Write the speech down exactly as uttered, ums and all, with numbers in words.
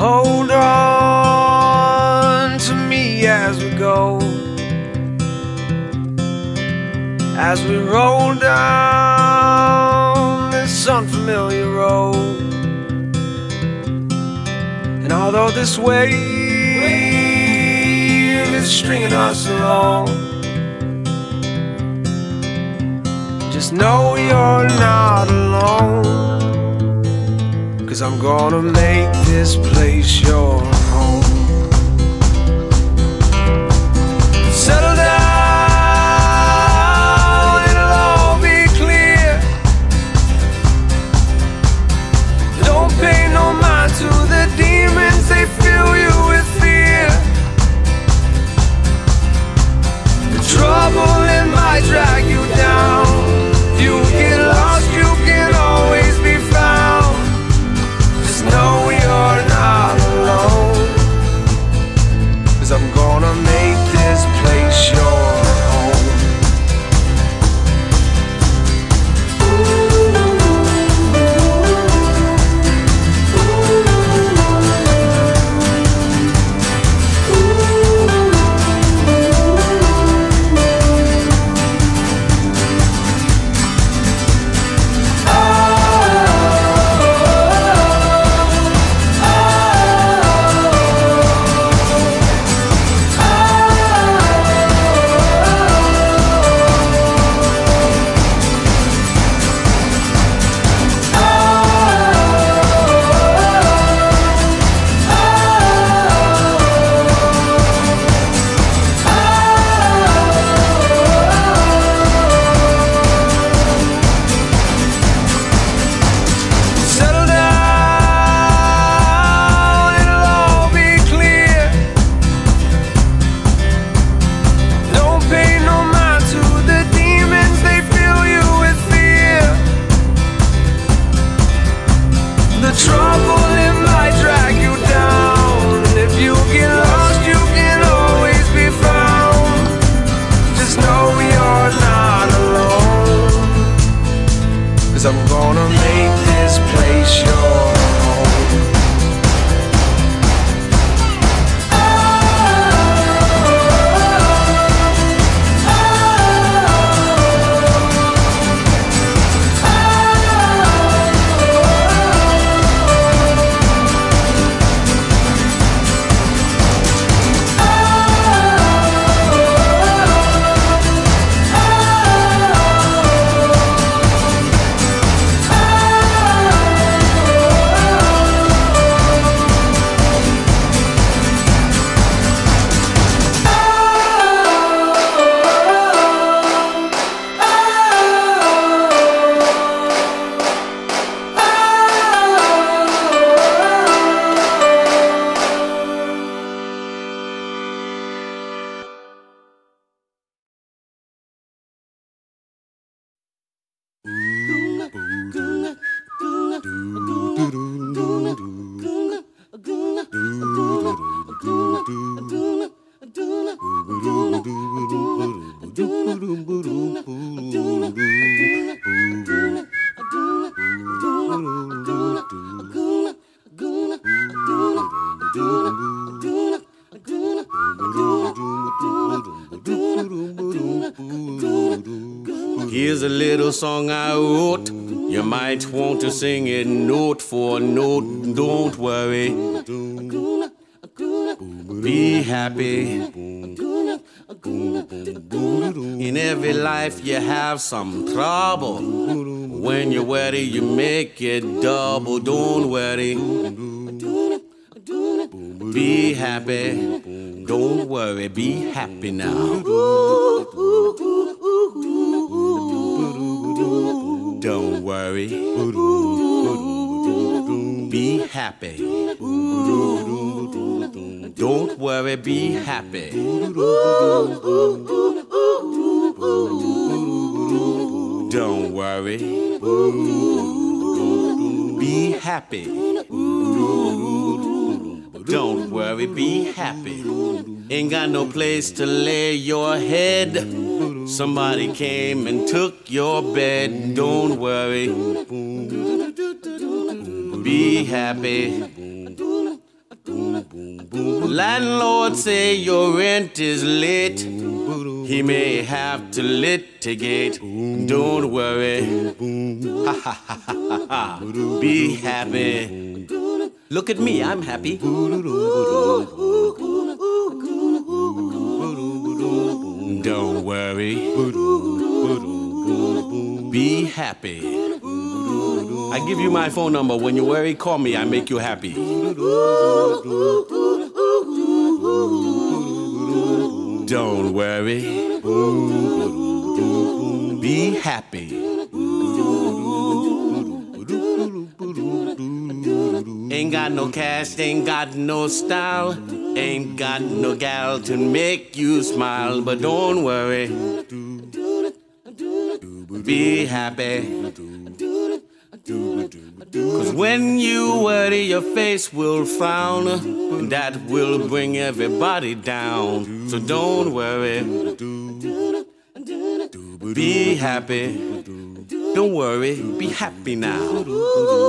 hold on to me as we go, as we roll down this unfamiliar road. And although this wave is stringing us along, just know you're not alone, 'cause I'm gonna make this place your home. Settle down, it'll all be clear. Don't pay no mind to the demons, they fill you with fear. The trouble, it might drag you down. You get lost, you can always be found. Just know you're not alone, 'cause I'm gonna make this place your home. I'm gonna make this place your home. Here's a little song I wrote. You might want to sing it note for note. Don't worry. Be happy. In every life you have some trouble. When you're worried, you make it double. Don't worry. Be happy. Don't worry. Be happy now. Don't worry. Be happy. Don't worry, be happy. Don't worry. Be happy. Don't worry, be happy. Ain't got no place to lay your head. Somebody came and took your bed. Don't worry. Be happy. Landlord say your rent is late. He may have to litigate. Don't worry. Ha ha ha ha ha. Be happy. Look at me, I'm happy. Don't worry. Be happy. I give you my phone number. When you worry, call me. I make you happy. Don't worry. Be happy. Ain't got no cash, ain't got no style, ain't got no gal to make you smile, but don't worry. Be happy. Cause when you worry, your face will frown, and that will bring everybody down. So don't worry. Be happy. Don't worry, be happy now.